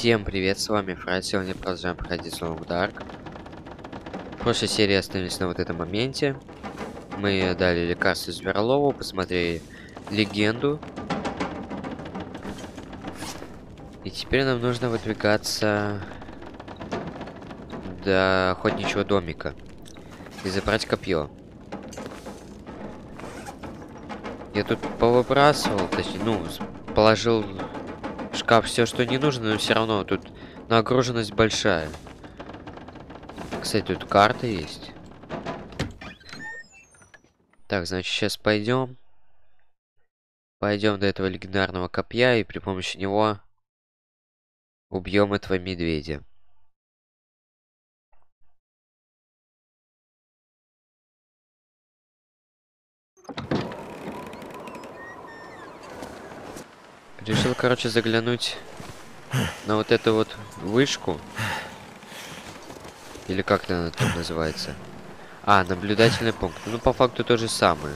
Всем привет, с вами Фрай. Сегодня продолжаем проходить Long Dark. В прошлой серии остановились на вот этом моменте. Мы дали лекарство Зверлову, посмотрели легенду. И теперь нам нужно выдвигаться до охотничьего домика и забрать копье. Я тут повыбрасывал, точнее, положил в шкаф все, что не нужно, но все равно тут нагруженность большая. Кстати, тут карта есть. Так, значит, сейчас пойдем. Пойдем до этого легендарного копья и при помощи него убьем этого медведя. Решил, короче, заглянуть на вот эту вот вышку. Или как она там называется? А, наблюдательный пункт. Ну, по факту то же самое.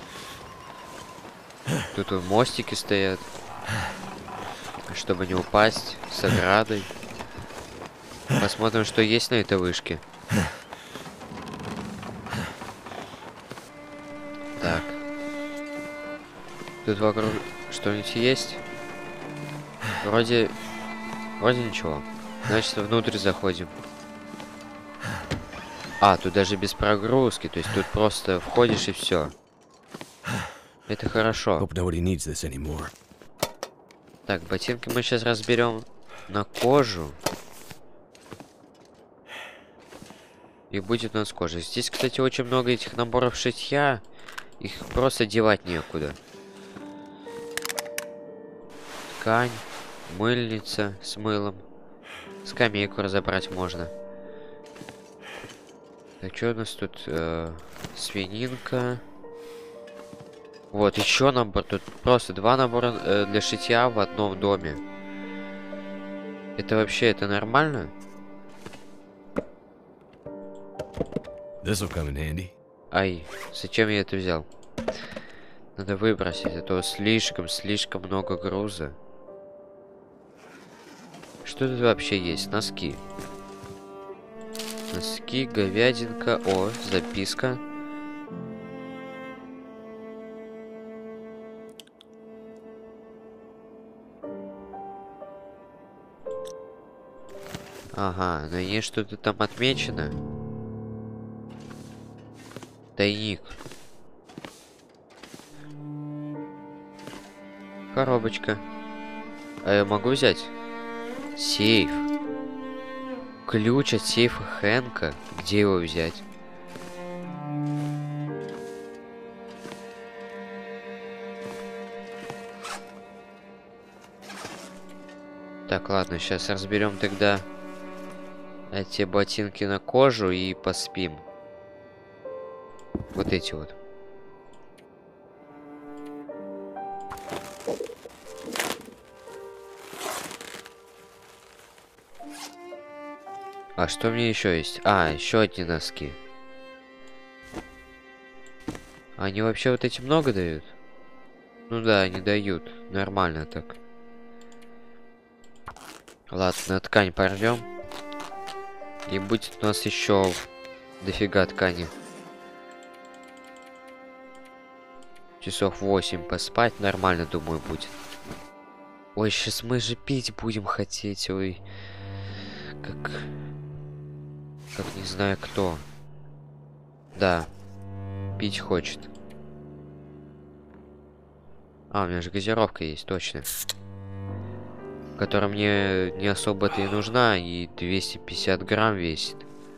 Тут вот мостики стоят. Чтобы не упасть. С оградой. Посмотрим, что есть на этой вышке. Так. Тут вокруг что-нибудь есть? Вроде ничего. Значит, внутрь заходим. А, тут даже без прогрузки. То есть тут просто входишь и все. Это хорошо. Так, ботинки мы сейчас разберем на кожу. И будет у нас кожа. Здесь, кстати, очень много этих наборов шитья. Их просто девать некуда. Ткань, мыльница с мылом. Скамейку разобрать можно. Так, что у нас тут? Свининка. Вот, еще набор. Тут просто два набора для шитья в одном доме. Это вообще, это нормально? Ай, зачем я это взял? Надо выбросить, а то слишком много груза. Что тут вообще есть? Носки. Носки, говядинка. О, записка. Ага, на ней что-то там отмечено. Тайник. Коробочка. А я могу взять? Сейф. Ключ от сейфа Хэнка. Где его взять? Так, ладно, сейчас разберем тогда эти ботинки на кожу и поспим. Вот эти вот. А что мне еще есть? А, еще одни носки. Они вообще вот эти много дают? Ну да, они дают. Нормально так. Ладно, ткань порвем. И будет у нас еще дофига ткани. Часов 8 поспать нормально, думаю, будет. Ой, сейчас мы же пить будем хотеть. Ой, как не знаю кто. Да, пить хочет. А, у меня же газировка есть, точно. Которая мне не особо-то и нужна, и 250 грамм весит.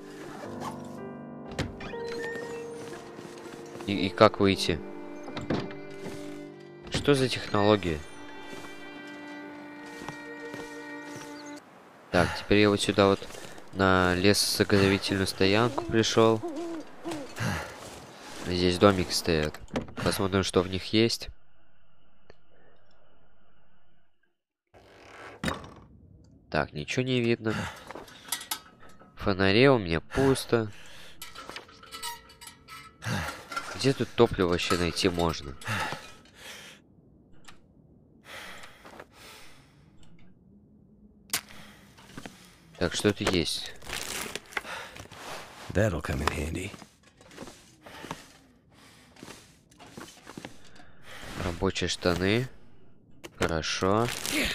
И как выйти? Что за технология? Так, теперь я вот сюда вот на лесозаготовительную стоянку пришел. Здесь домик стоят. Посмотрим, что в них есть. Так, ничего не видно. В фонаре у меня пусто. Где тут топливо вообще найти можно? Так, что тут есть? That'll come in handy. Рабочие штаны. Хорошо.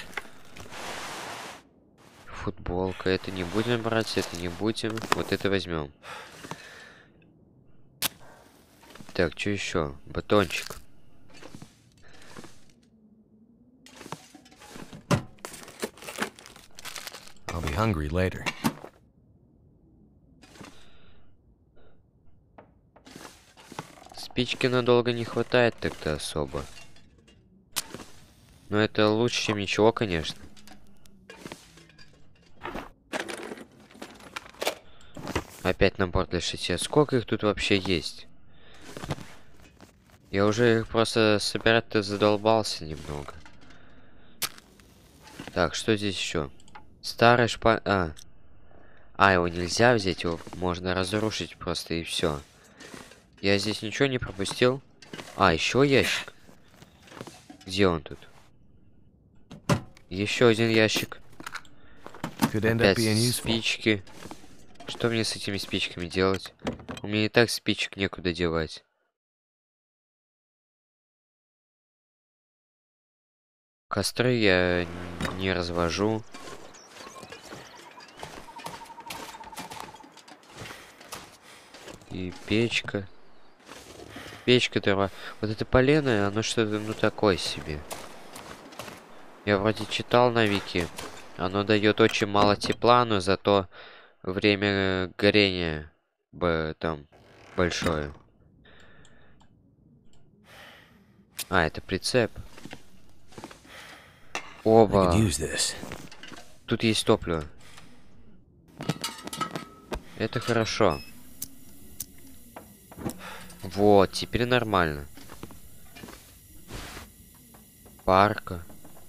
Футболка. Это не будем брать, это не будем. Вот это возьмем. Так, что еще? Батончик. I'll be hungry later. Спички надолго не хватает так-то особо. Но это лучше, чем ничего, конечно. Опять набор для шитья. Сколько их тут вообще есть? Я уже их просто собирать-то задолбался немного. Так, что здесь еще? Старый его нельзя взять, его можно разрушить просто и все. Я здесь ничего не пропустил. Еще ящик. Где он тут? Еще один ящик. Опять спички. Что мне с этими спичками делать? У меня и так спичек некуда девать. Костры я не развожу. И печка. Печка дрова. Вот это полено, оно что-то, ну, такое себе. Я вроде читал на вики. Оно дает очень мало тепла, но зато время горения там большое. Это прицеп. Оба. Тут есть топливо. Это хорошо. Вот, теперь нормально. Парка.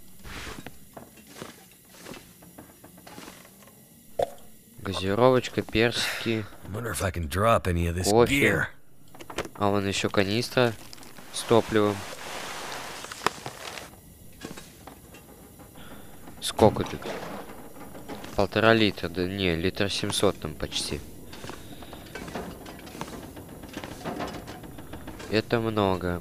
Газировочка, персики. Кофе. Вон еще канистра с топливом. Сколько тут? 1,5 литра, да не, литр 700 там почти. Это много.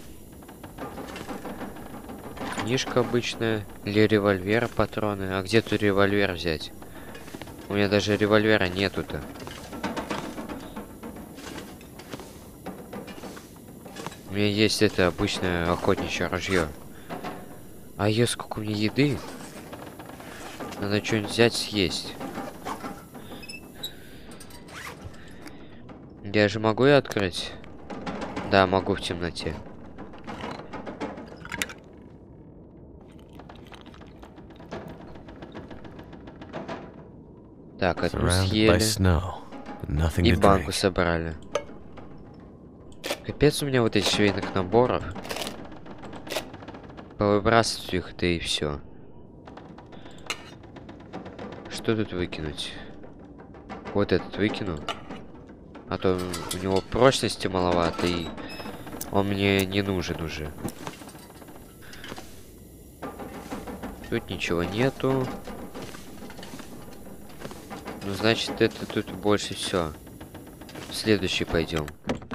Книжка обычная. Или револьвер, патроны. А где тут револьвер взять? У меня даже револьвера нету-то. У меня есть это обычное охотничье ружье. Сколько у меня еды? Надо что-нибудь взять, съесть. Я же могу ее открыть? Да, могу в темноте. Так, одну съели. И банку собрали. Капец у меня вот этих швейных наборов. Повыбрасывать их, да и все. Что тут выкинуть? Вот этот выкину. А то у него прочности маловато, и он мне не нужен уже. Тут ничего нету. Ну, значит, это тут больше все. В следующий пойдем.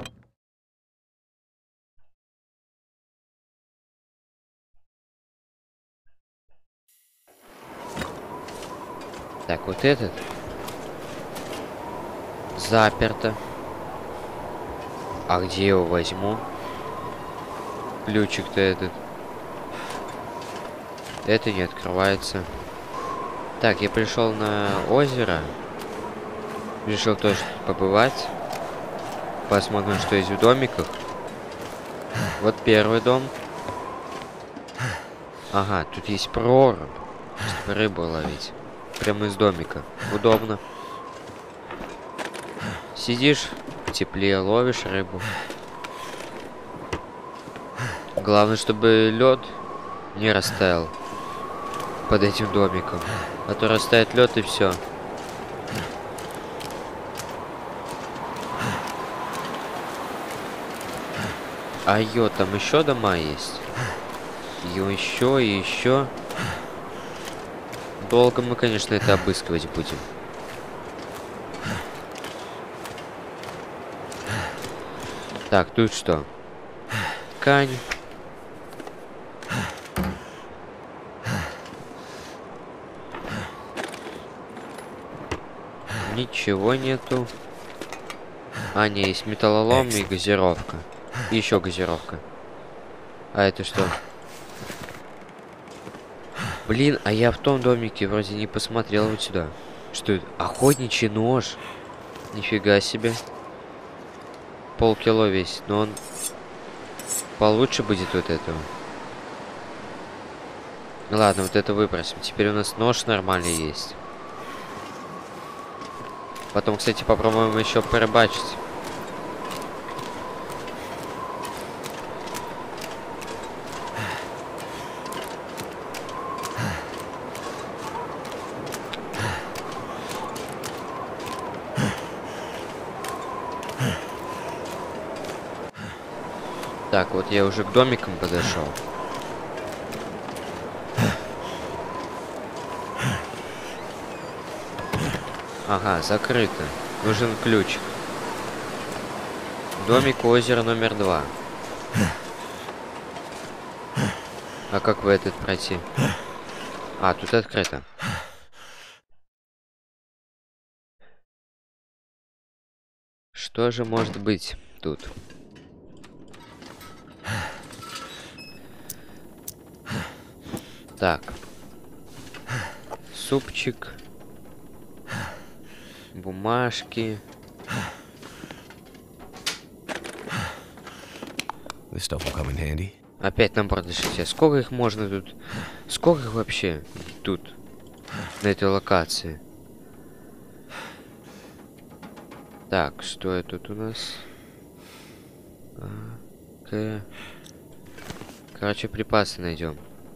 Так, вот этот. Заперто. А где его возьму? Ключик-то этот. Это не открывается. Так, я пришел на озеро. Решил тоже побывать. Посмотрим, что есть в домиках. Вот первый дом. Ага, тут есть прорубь, чтобы рыбу ловить. Прямо из домика. Удобно. Сидишь в тепле, ловишь рыбу. Главное, чтобы лед не растаял под этим домиком. А то растает лед и все. Там еще дома есть. Еще и еще. Долго мы, конечно, это обыскивать будем. Так, тут что? Ткань. Ничего нету. А, не, есть металлолом и газировка. И еще газировка. А это что? Блин, а я в том домике вроде не посмотрел вот сюда. Что это? Охотничий нож. Нифига себе. Полкило весит, но он получше будет вот этого. Ладно, вот это выбросим. Теперь у нас нож нормальный есть. Потом, кстати, попробуем еще порыбачить. Так, вот я уже к домикам подошел. Ага, закрыто. Нужен ключик. Домик у озера номер 2. А как в этот пройти? А, тут открыто. Что же может быть тут? Так. Супчик. Бумажки. This stuff will come in handy. Опять набор для шитья. Сколько их можно тут? Сколько их вообще тут? На этой локации. Так, что это тут у нас? Короче, припасы найдем.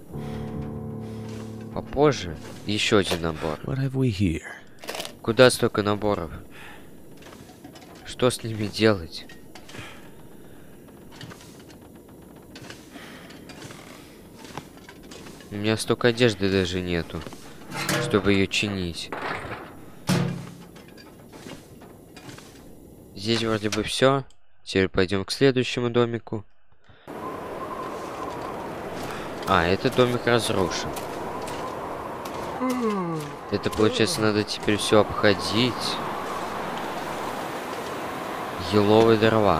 Попозже еще один набор. What have we here? Куда столько наборов? Что с ними делать? У меня столько одежды даже нету, чтобы ее чинить. Здесь вроде бы все. Теперь пойдем к следующему домику. А, этот домик разрушен. Это получается, надо теперь все обходить. Еловые дрова.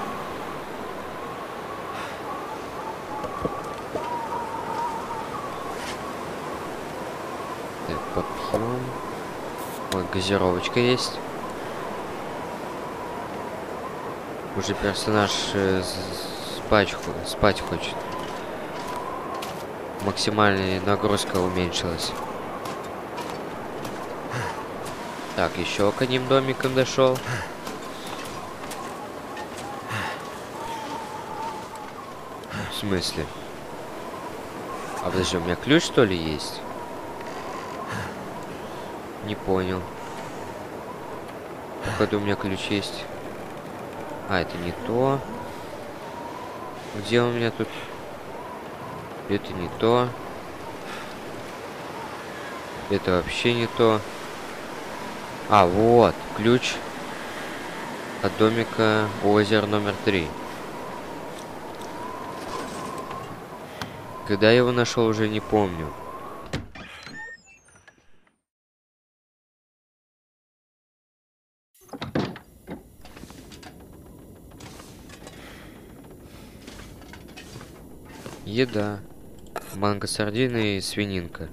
Так, попьем. Вот газировочка есть. Уже персонаж спать хочет. Максимальная нагрузка уменьшилась. Так, еще к одним домикам дошел. В смысле? А подожди, у меня ключ что ли есть? Не понял. Походу у меня ключ есть. А, это не то. Где у меня тут? Это не то. Это вообще не то. А, вот, ключ от домика озера номер 3. Когда я его нашел, уже не помню. Еда. Манго, сардины и свининка.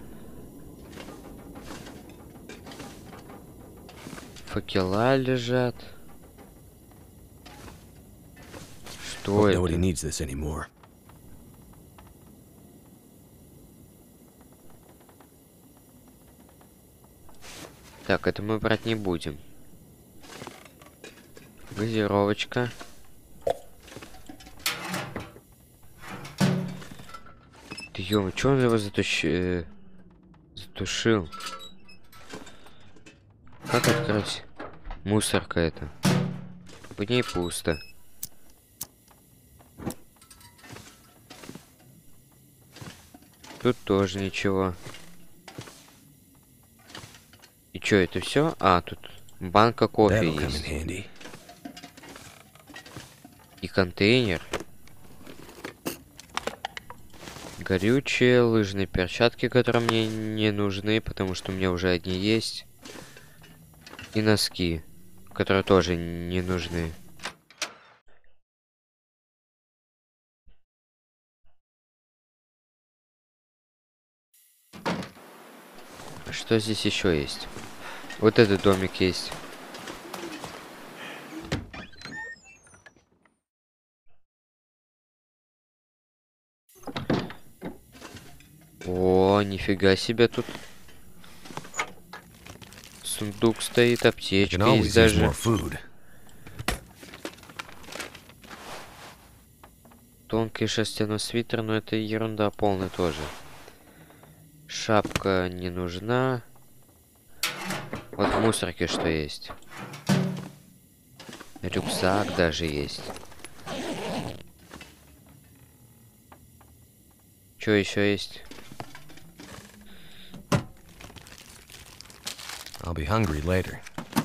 Факела лежат. Что это? Nobody needs this anymore. Так, это мы брать не будем. Газировочка. Ты ё, чё он его затушил? Как открыть? Мусорка это. В ней пусто. Тут тоже ничего. И чё, это все? А, тут банка кофе есть. И контейнер. Горючие, лыжные перчатки, которые мне не нужны, потому что у меня уже одни есть. И носки, которые тоже не нужны. Что здесь еще есть? Вот этот домик есть. О, нифига себе тут. Сундук стоит, аптечка Can есть always use даже. more food. Тонкий шерстяной свитер, но это ерунда полная тоже. Шапка не нужна. Вот в мусорке что есть. Рюкзак даже есть. Что еще есть? I'll be hungry later.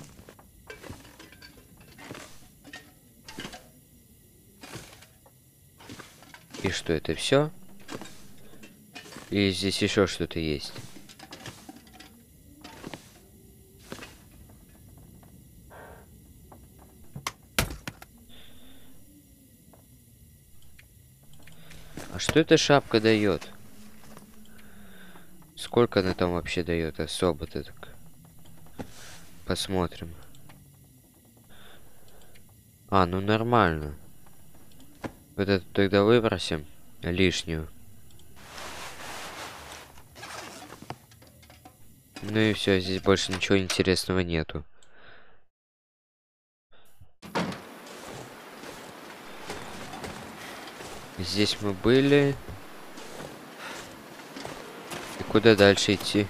И что, это все? Или здесь еще что-то есть? А что эта шапка дает? Сколько она там вообще дает особо-то так? Посмотрим. А, ну нормально. Вот это тогда выбросим лишнюю. Ну и все, здесь больше ничего интересного нету. Здесь мы были. И куда дальше идти?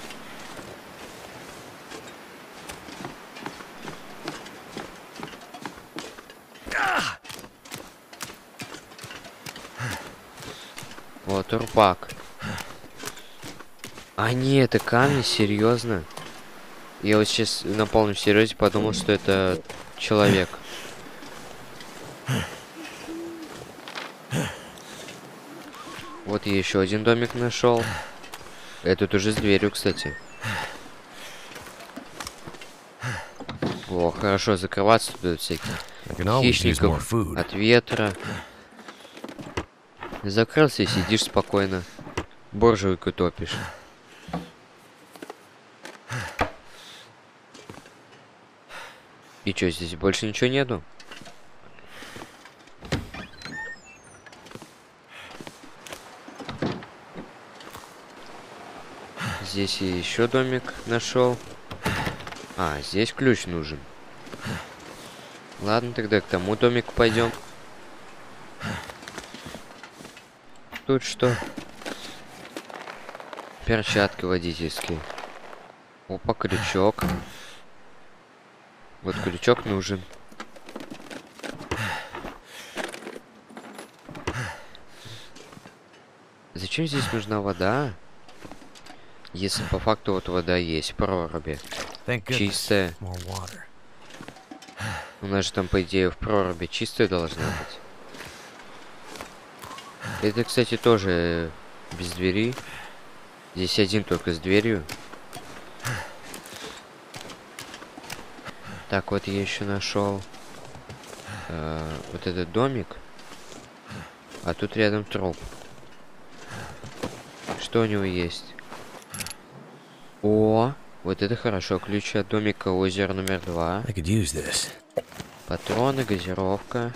Вот, турпак. А не, это камни, серьезно? Я вот сейчас на полном серьезе подумал, что это человек. Вот я еще один домик нашел. Этот уже с дверью, кстати. О, хорошо, закрываться тут всякие хищников от ветра. Закрылся и сидишь спокойно. Буржуйку топишь. И что, здесь больше ничего нету? Здесь я еще домик нашел. А, здесь ключ нужен. Ладно, тогда к тому домику пойдем. Тут что? Перчатки водительские. Опа, крючок. Вот крючок нужен. Зачем здесь нужна вода? Если по факту вот вода есть в проруби. Чистая. У нас же там, по идее, в проруби чистая должна быть. Это, кстати, тоже без двери. Здесь один только с дверью. Так, вот я еще нашел вот этот домик. А тут рядом труп. Что у него есть? О, вот это хорошо. Ключ от домика озера номер 2. Патроны, газировка.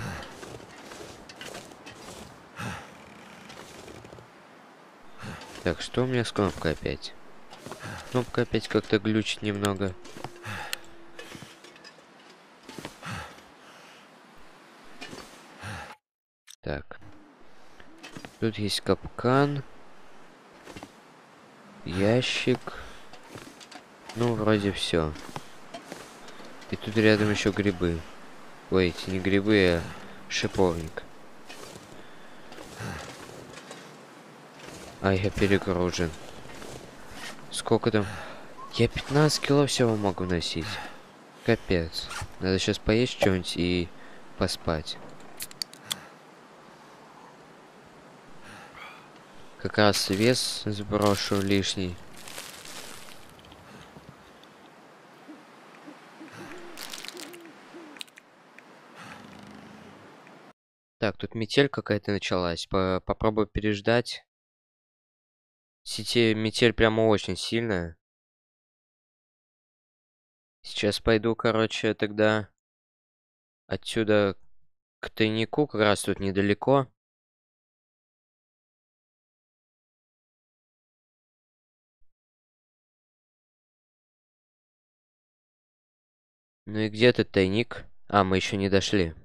Так, что у меня с кнопкой опять? Кнопка опять как-то глючит немного. Так. Тут есть капкан. Ящик. Ну, вроде все. И тут рядом еще грибы. Ой, эти не грибы, а шиповник. А я перегружен. Сколько там? Я 15 кило всего могу носить. Капец. Надо сейчас поесть что-нибудь и поспать. Как раз вес сброшу лишний. Так, тут метель какая-то началась. Попробую переждать. Сети метель прямо очень сильная. Сейчас пойду, короче, тогда отсюда к тайнику, как раз тут недалеко. Ну и где этот тайник? А, мы еще не дошли.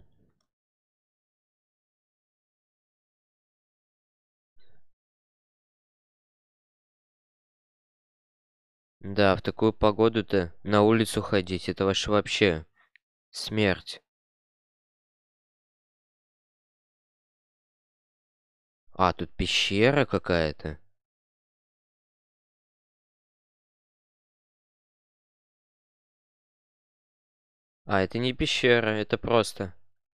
Да, в такую погоду-то на улицу ходить, это вообще смерть. А, тут пещера какая-то. А, это не пещера, это просто...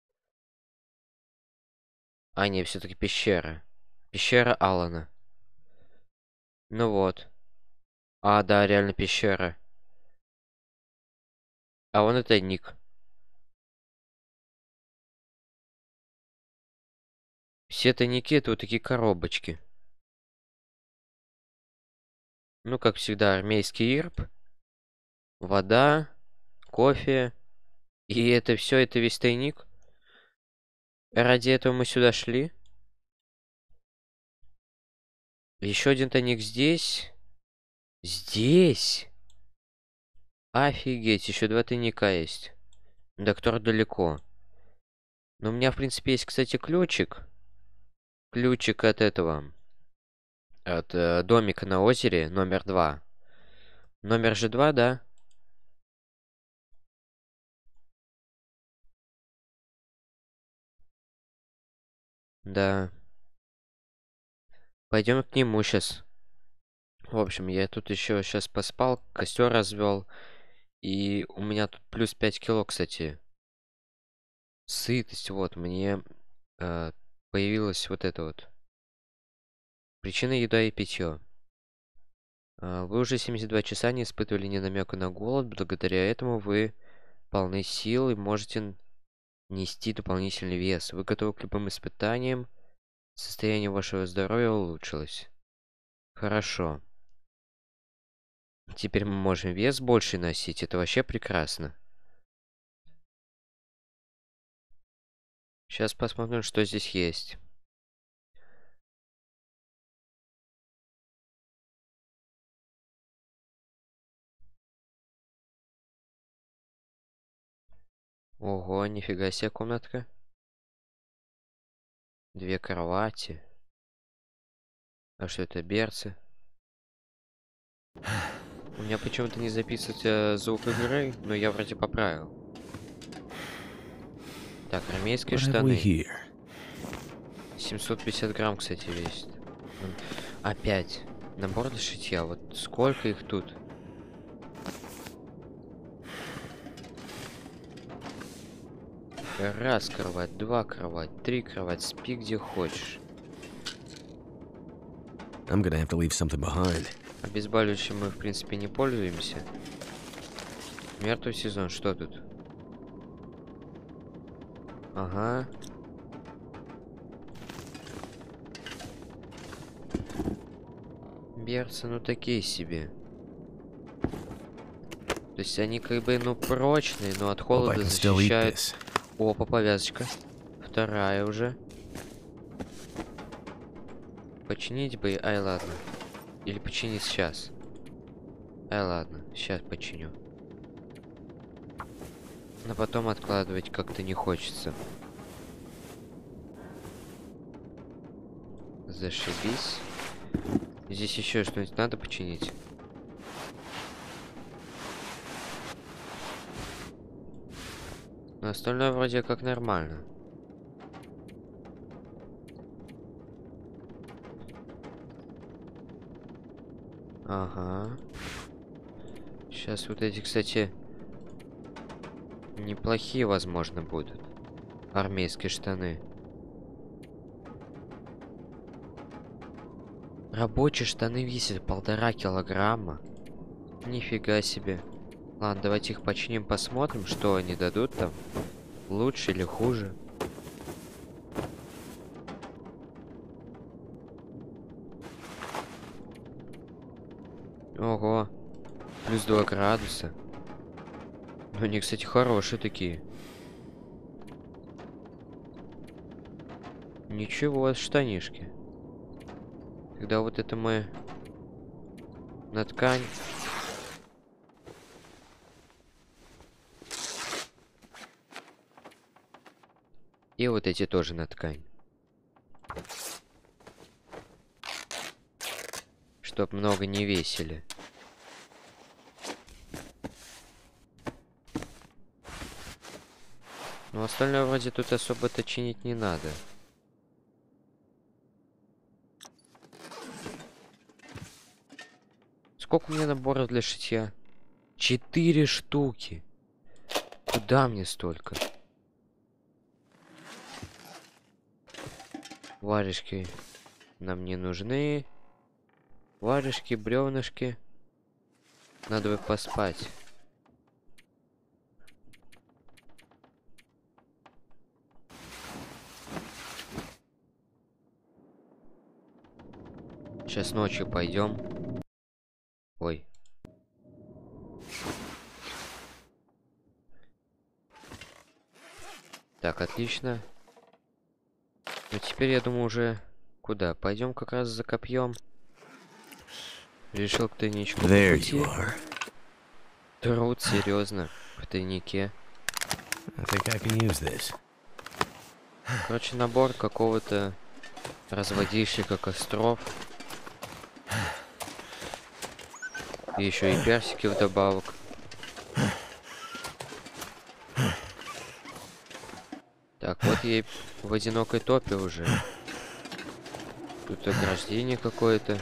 А, не, все-таки пещера. Пещера Алана. Ну вот. А, да, реально пещера. А вон и тайник. Все тайники это вот такие коробочки. Ну, как всегда, армейский ирб. Вода, кофе. И это все, это весь тайник. Ради этого мы сюда шли. Еще один тайник здесь. Здесь. Офигеть, еще 2 тайника есть. Доктор далеко. Но у меня, в принципе, есть, кстати, ключик. Ключик от этого. От домика на озере, номер 2. Номер же 2, да? Да. Пойдем к нему сейчас. В общем, я тут еще сейчас поспал, костер развел. И у меня тут плюс 5 кило, кстати. Сытость, вот, мне появилась вот эта вот. Причина еда и питье. Вы уже 72 часа не испытывали ни намека на голод. Благодаря этому вы полны сил и можете нести дополнительный вес. Вы готовы к любым испытаниям. Состояние вашего здоровья улучшилось. Хорошо. Теперь мы можем вес больше носить. Это вообще прекрасно. Сейчас посмотрим, что здесь есть. Ого, нифига себе комнатка. 2 кровати. А что это, берцы? У меня почему-то не записывается звук игры, но я вроде поправил. Так, армейские What have we штаны. here? 750 грамм, кстати, весит. Опять. Набор для шитья. Вот сколько их тут? Раз кровать, 2 кровать, 3 кровать. Спи где хочешь. I'm gonna have to leave something behind. Обезболивающим мы, в принципе, не пользуемся. Мертвый сезон, что тут? Ага. Берцы, ну такие себе. То есть они как бы, ну, прочные, но от Hope I холода can still eat защищают. this. Опа, повязочка. Вторая уже. Починить бы, ай ладно. Или починить сейчас. Ай ладно, сейчас починю. Но потом откладывать как-то не хочется. Зашибись. Здесь еще что-нибудь надо починить. Но остальное вроде как нормально. Ага. Сейчас вот эти, кстати, неплохие, возможно, будут. Армейские штаны. Рабочие штаны весят 1,5 килограмма. Нифига себе. Ладно, давайте их починим, посмотрим, что они дадут там. Лучше или хуже. Ого. Плюс 2 градуса. Но они, кстати, хорошие такие. Ничего, штанишки. Тогда вот это мы на ткань. И вот эти тоже на ткань. Чтоб много не весили. Но остальное вроде тут особо-то чинить не надо. Сколько у меня наборов для шитья? 4 штуки. Куда мне столько? Варежки нам не нужны. Варежки, бревнышки. Надо бы поспать. Сейчас ночью пойдем. Ой. Так, отлично. Ну теперь я думаю уже куда? Пойдем как раз за копьем. Решил к тайничку по пути. Труд, серьезно, в тайнике. Короче, набор какого-то разводильщика костров. И еще и персики вдобавок. Так, вот я и в одинокой топе уже. Тут ограждение какое-то.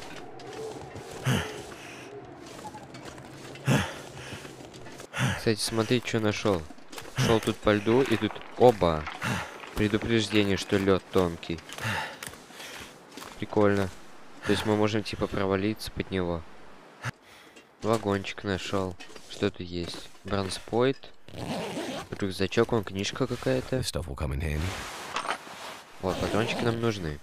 Кстати, смотри, что нашел. Шел тут по льду, и тут оба. Предупреждение, что лед тонкий. Прикольно. То есть мы можем типа провалиться под него. Вагончик нашел. Что тут есть? Бронспойт. Рюкзачок, вон книжка какая-то. Вот, патрончики нам нужны.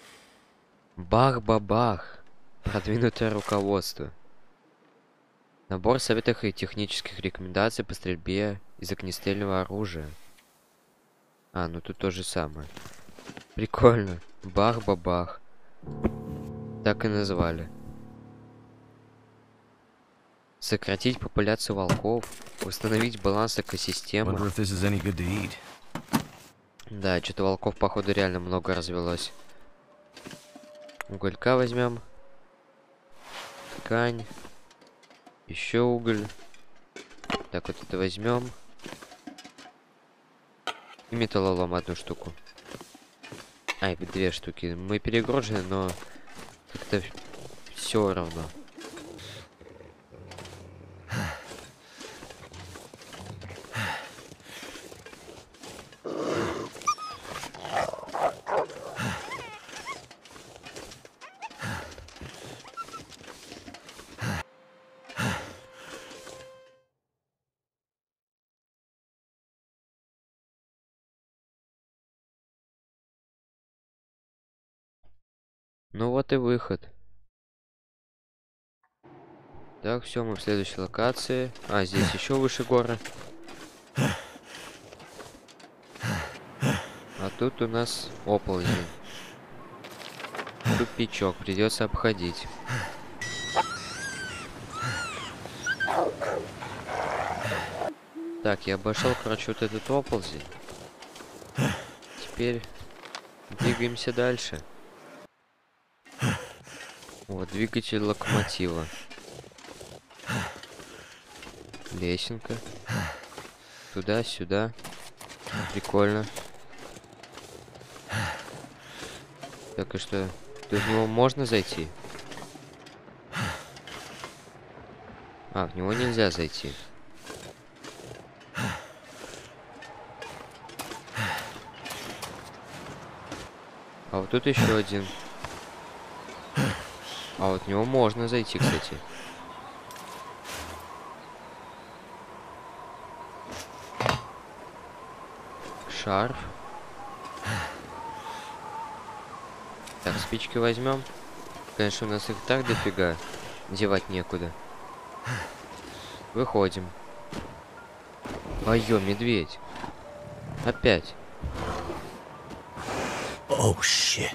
Бах-бабах. Продвинутое руководство. Набор советов и технических рекомендаций по стрельбе из огнестрельного оружия. А, ну тут то же самое. Прикольно. Бах-бабах. Так и назвали. Сократить популяцию волков. Установить баланс экосистемы. Да, что-то волков, походу, реально много развелось. Уголька возьмем. Ткань. Еще уголь. Так, вот это возьмем. И металлолом одну штуку. Ай, 2 штуки. Мы перегружены, но как-то все равно. Ну вот и выход. Так, все, мы в следующей локации. А, здесь еще выше горы. А тут у нас оползень. Тупичок, придется обходить. Так, я обошел, короче, вот этот оползень. Теперь двигаемся дальше. Вот, двигатель локомотива. Лесенка. Туда-сюда. Прикольно. Так, и что? Тут в него можно зайти? А, в него нельзя зайти. А вот тут еще один. А вот в него можно зайти, кстати. Шарф. Так, спички возьмем. Конечно, у нас их так дофига. Девать некуда. Выходим. Ой-ё, медведь. Опять. Oh, shit.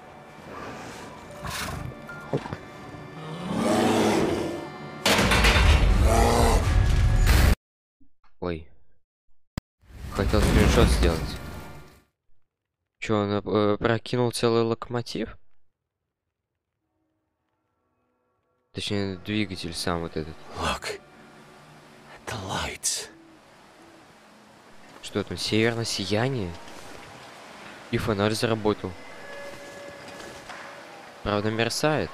Ой. Хотел скриншот сделать. Чё, он прокинул целый локомотив? Точнее, двигатель сам вот этот. Look. The lights. Что там, северное сияние? И фонарь заработал. Правда, мерцает.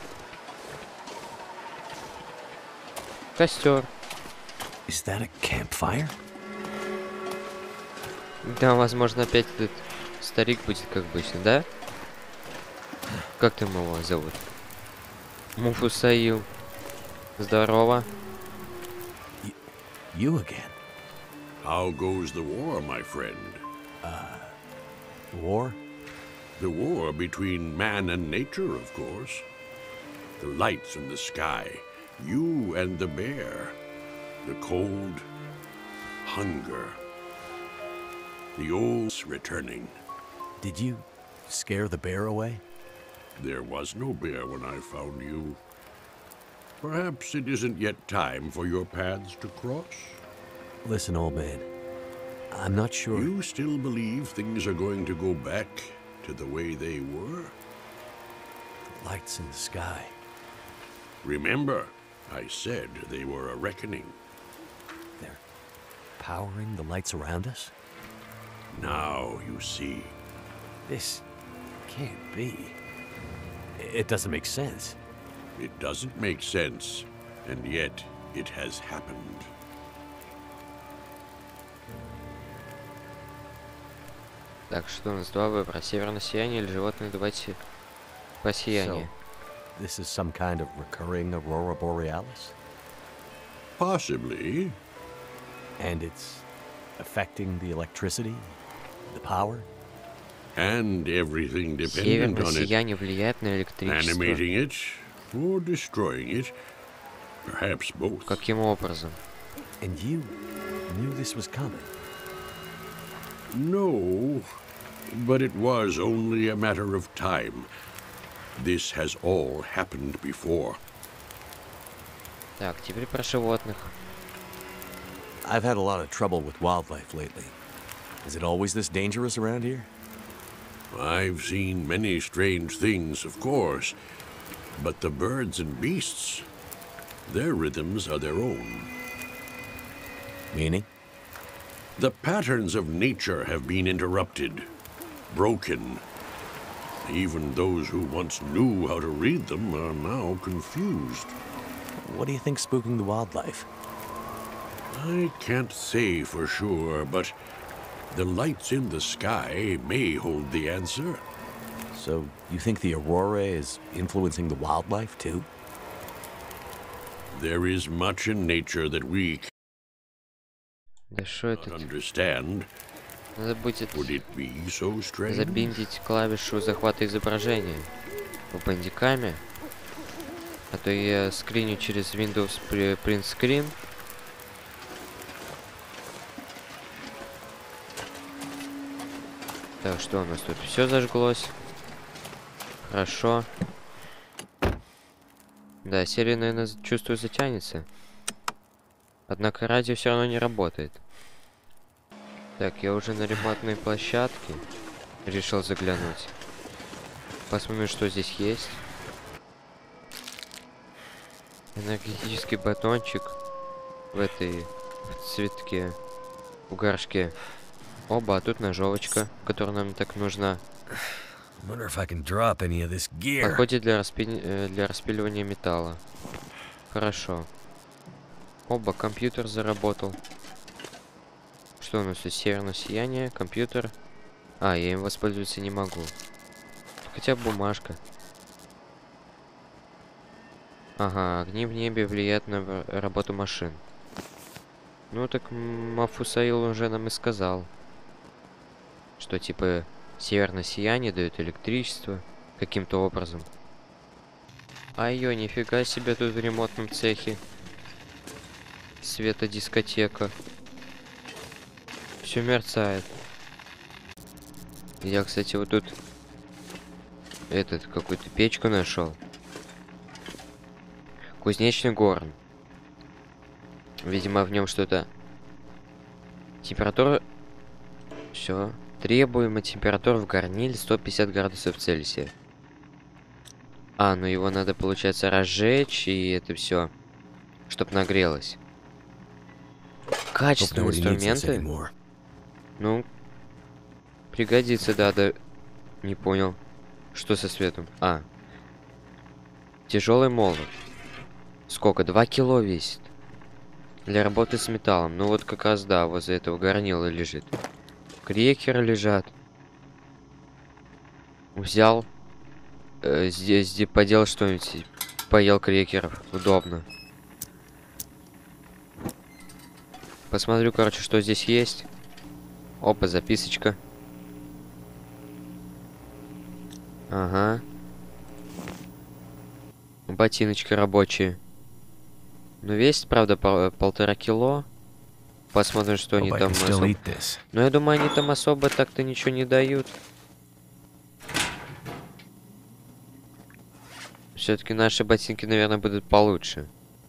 Костер. Is that a campfire? Да, возможно, опять этот старик будет, как обычно, да? Как там его зовут? Муфусаил. Здорово. You again? How goes the war, my friend? War? The war between man and nature, of course. The lights in the sky, you and the bear. The cold, hunger. The old's returning. Did you scare the bear away? There was no bear when I found you. Perhaps it isn't yet time for your paths to cross? Listen, old man. I'm not sure. You still believe things are going to go back to the way they were? Lights in the sky. Remember, I said they were a reckoning. They're powering the lights around us? Now you see. This can't be. It doesn't make sense. It doesn't make sense, and yet it has happened. Так, что у нас два выбора? Северное сияние или животные? Давайте по сиянию. So, this is some kind of recurring aurora borealis? Possibly. And it's affecting the electricity, the power? And everything dependent Северное on it. сияние влияет на электричество. Animating it or destroying it. Perhaps both. Каким образом? And you knew this was coming? No, but it was only a matter of time. This has all happened before. Так, теперь про животных. I've had a lot of trouble with wildlife lately. Is it always this dangerous around here? I've seen many strange things, of course, but the birds and beasts, their rhythms are their own. Meaning? The patterns of nature have been interrupted, broken. Even those who once knew how to read them are now confused. What do you think's spooking the wildlife? I can't say for sure, but the lights in the sky may hold the answer. So, you think the aurora is influencing the wildlife, too? There is much in nature that we Да что cannot это? understand. Надо будет Would it be so strange? забиндить клавишу захвата изображения бандиками. А то я скриню через Windows Print Screen. Так, что у нас тут? Все зажглось. Хорошо. Да, серия, наверное, чувствую, затянется. Однако радио все равно не работает. Так, я уже на ремонтной площадке. Решил заглянуть. Посмотрим, что здесь есть. Энергетический батончик в этой цветке, в горшке. Оба, а тут ножовочка, которая нам так нужна. Подходит для распиливания металла. Хорошо. Оба, компьютер заработал. Что у нас тут? Северное сияние, компьютер. А, я им воспользоваться не могу. Хотя бы бумажка. Ага, огни в небе влияют на работу машин. Ну так Мафусаил уже нам и сказал, что типа северное сияние дает электричество каким-то образом. А ее нифига себе тут в ремонтном цехе. Светодискотека. Все мерцает. Я, кстати, вот тут какую-то печку нашел. Кузнечный горн. Видимо, в нем что-то. Температура. Все. Требуемая температура в горниле 150 градусов Цельсия. А, ну его надо, получается, разжечь, и это все, чтоб нагрелось. Качественные инструменты. Ну, пригодится, да. Не понял. Что со светом? А. Тяжелый молот. Сколько? 2 кило весит. Для работы с металлом. Ну вот как раз, да, возле этого горнила лежит. Крекеры лежат. Взял. Здесь поделал что-нибудь. Поел крекеров. Удобно. Посмотрю, короче, что здесь есть. Опа, записочка. Ага. Ботиночки рабочие. Ну, весит, правда, 1,5 кило. Посмотрим, что они там особо... Но я думаю, они там особо так-то ничего не дают. Все-таки наши ботинки, наверное, будут получше.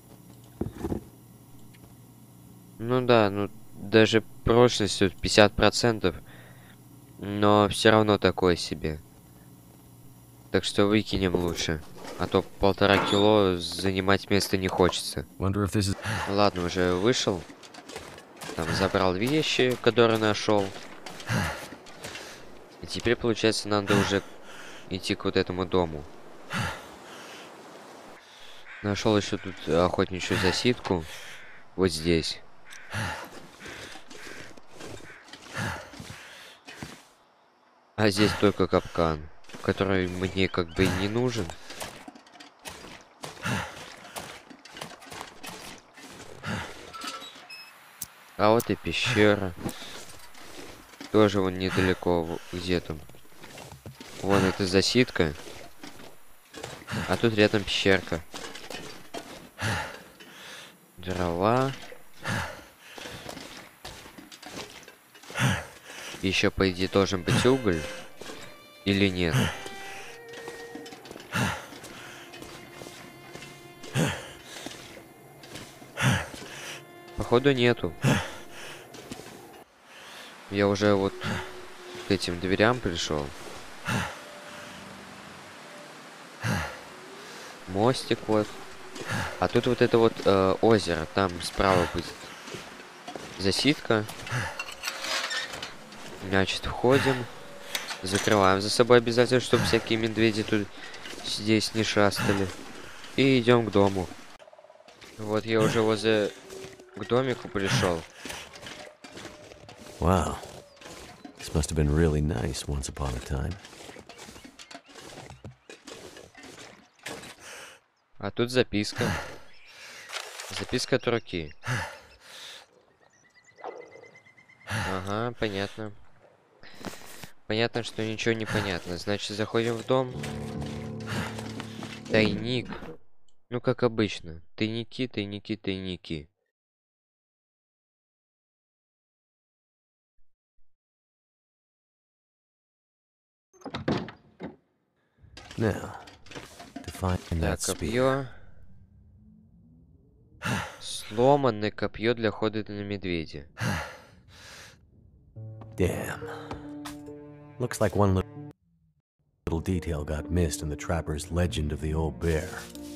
Ну да, ну даже прочность 50%. Но все равно такое себе. Так что выкинем лучше. А то 1,5 кило занимать место не хочется. Ладно, уже вышел. Там забрал вещи, которые нашел. И теперь, получается, надо уже идти к вот этому дому. Нашел еще тут охотничью засидку. Вот здесь. А здесь только капкан, который мне как бы и не нужен. А вот и пещера. Тоже вон недалеко, где там. Вон эта засидка. А тут рядом пещерка. Дрова. Еще, по идее, должен быть уголь. Или нет? Походу нету. Я уже вот к этим дверям пришел. Мостик вот. А тут вот это вот озеро. Там справа будет засидка. Значит, входим. Закрываем за собой обязательно, чтобы всякие медведи тут здесь не шастали. И идем к дому. Вот я уже возле к домику пришел. Wow. This must have been really nice once upon a time. А тут записка. Записка от руки. Ага, понятно. Понятно, что ничего не понятно. Значит, заходим в дом. Тайник. Ну, как обычно. Тайники, тайники, тайники. Now, to find Так, that spear. копье. Сломанное копье для хода на медведя. Damn. Looks like one little detail got missed in the trapper's legend of the old bear.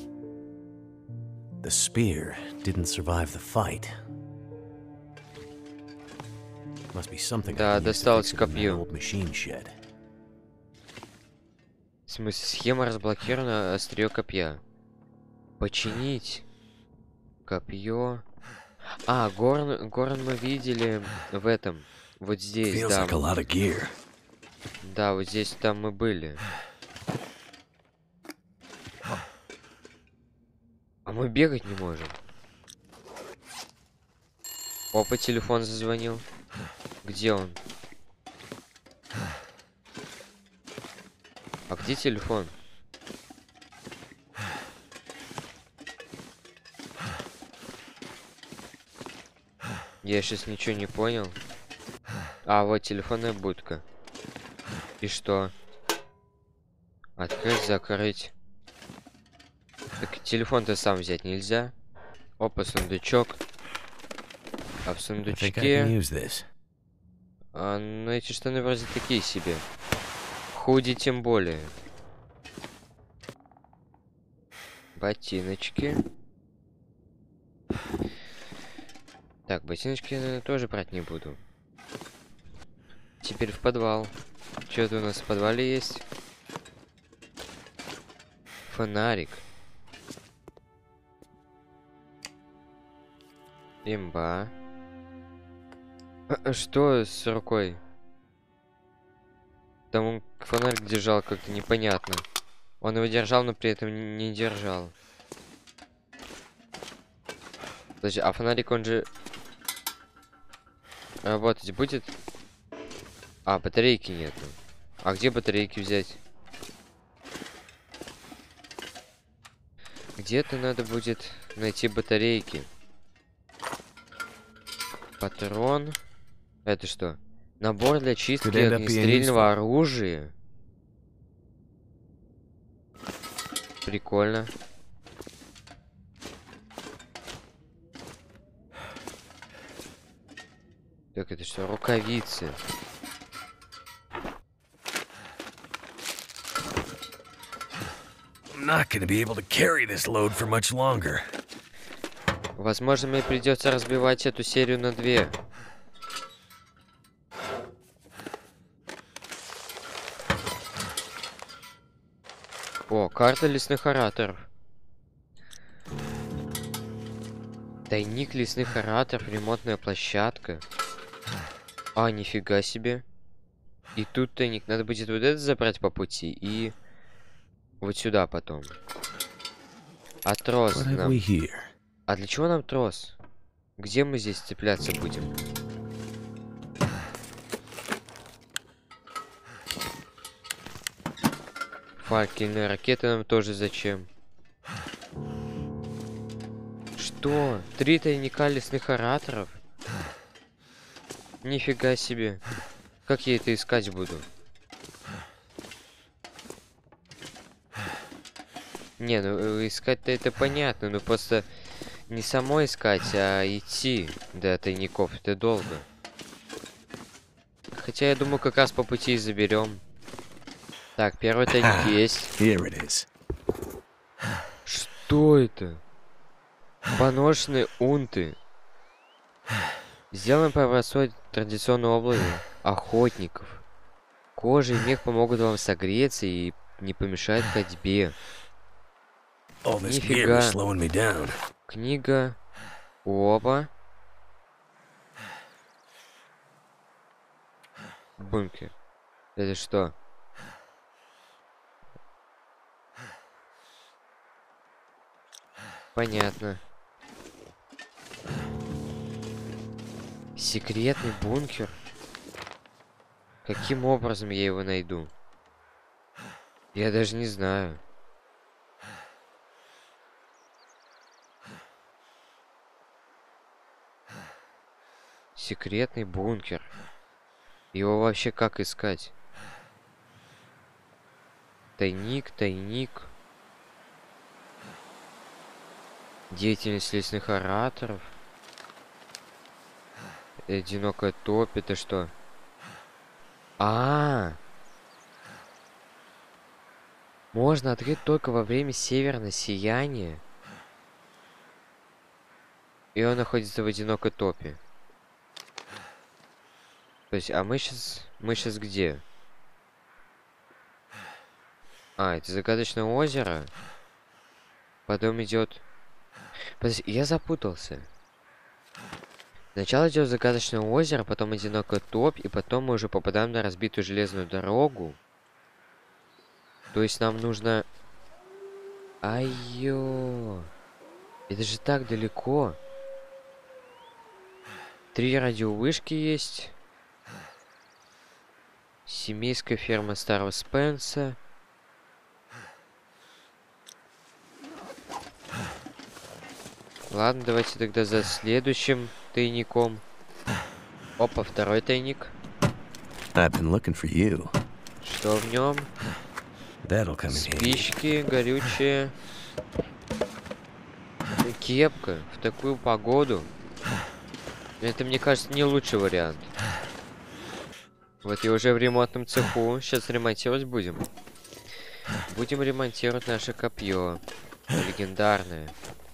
The spear didn't survive the fight. Must be something I Да, can use to досталось fix it in that копье. old machine shed. В смысле, схема разблокирована, острие копья. Починить. Копье. А, горн мы видели в этом. Вот здесь, Feels да. like a lot of gear. Да, вот здесь там мы были. мы бегать не можем. Опа, телефон зазвонил. Где он? А где телефон? Я сейчас ничего не понял. А, вот телефонная будка. И что? Открыть, закрыть. Так телефон-то сам взять нельзя. Опа, сундучок. А в сундучке... ну эти штаны вроде такие себе. Худи тем более. Ботиночки. Так, ботиночки я, наверное, тоже брать не буду. Теперь в подвал. Что-то у нас в подвале есть. Фонарик. Имба. Что с рукой? Там он фонарик держал как-то непонятно. Он его держал, но при этом не держал. Подожди, а фонарик он же... работать будет? А, батарейки нету. А где батарейки взять? Где-то надо будет найти батарейки. Патрон. Это что? Набор для чистки огнестрельного оружия. Прикольно. Так, это что? Рукавицы. Возможно, мне придется разбивать эту серию на 2. О, карта лесных ораторов. Тайник лесных ораторов, ремонтная площадка. А, нифига себе. И тут тайник. Надо будет вот это забрать по пути и вот сюда потом. А трос нам... А для чего нам трос? Где мы здесь цепляться будем? Факельные ракеты нам тоже зачем? Что? 3 тайника лесных ораторов? Нифига себе. Как я это искать буду? Не, ну искать-то это понятно, но просто не само искать, а идти до тайников. Это долго. Хотя я думаю, как раз по пути и заберем. Так, первый тайник есть. Что это? Поношенные унты. Сделаем по образцу традиционной обуви охотников. Кожа и мех помогут вам согреться и не помешают ходьбе. Нифига. Книга. Опа. Бункер. Это что? Понятно. Секретный бункер? Каким образом я его найду? Я даже не знаю. Секретный бункер. Его вообще как искать? Тайник, тайник. Деятельность лесных ораторов. Одинокая топь, это что? Можно открыть только во время северного сияния. И он находится в одинокой топе. То есть, а мы сейчас где? А, это загадочное озеро. Потом идет... Подожди, я запутался. Сначала идет загадочное озеро, потом одинокая топь, и потом мы уже попадаем на разбитую железную дорогу. То есть нам нужно... Айо. Это же так далеко. 3 радиовышки есть. Семейская ферма старого Спенса. Ладно, давайте тогда за следующим тайником. Опа, второй тайник. I've been looking for you. Что в нем? That'll come in handy. Спички горючие. Кепка в такую погоду. Это, мне кажется, не лучший вариант. Вот я уже в ремонтном цеху. Сейчас ремонтировать будем. Будем ремонтировать наше копье. Легендарное.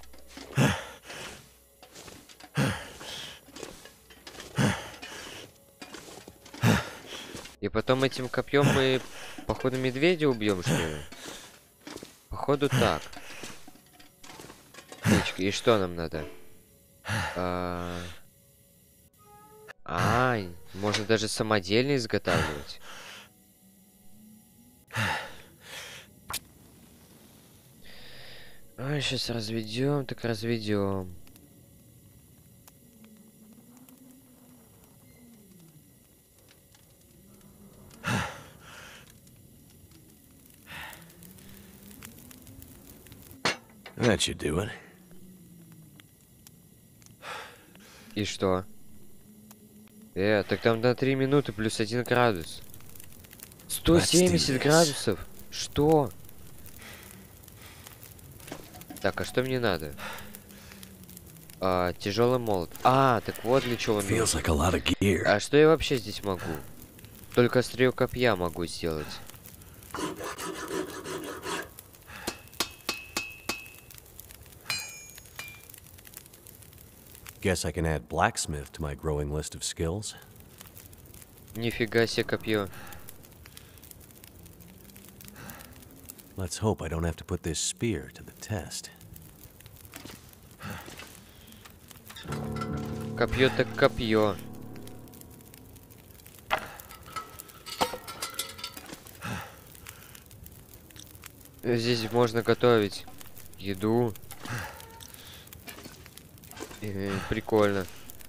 И потом этим копьем мы, походу, медведя убьем, что ли? Походу так. И что нам надо? Можно даже самодельно изготавливать. Сейчас разведем, так разведем. That should do it. И что? Так там на 3 минуты плюс 1 градус. 170 градусов? Что? Так, а что мне надо? Тяжелый молот. Так вот для чего он Feels нужен. like a lot of gear. А что я вообще здесь могу? Только острие копья могу сделать. Guess I can add blacksmith to my growing list of skills. Нифига себе копье. Let's hope I don't have to put this spear to the test. Копье так копье. Здесь можно готовить еду. Прикольно.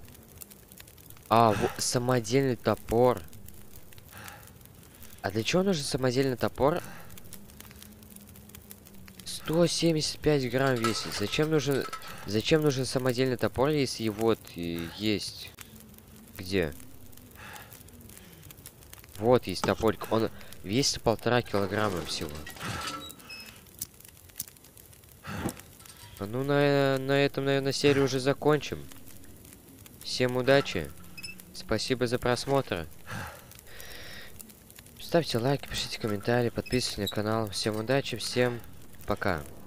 Самодельный топор. А для чего нужен самодельный топор? 175 грамм весит. Зачем нужен самодельный топор, если вот есть? Где? Вот есть топорик. Он весит 1,5 килограмма всего. Ну, на этом, наверное, серию уже закончим. Всем удачи. Спасибо за просмотр. Ставьте лайки, пишите комментарии, подписывайтесь на канал. Всем удачи, всем пока.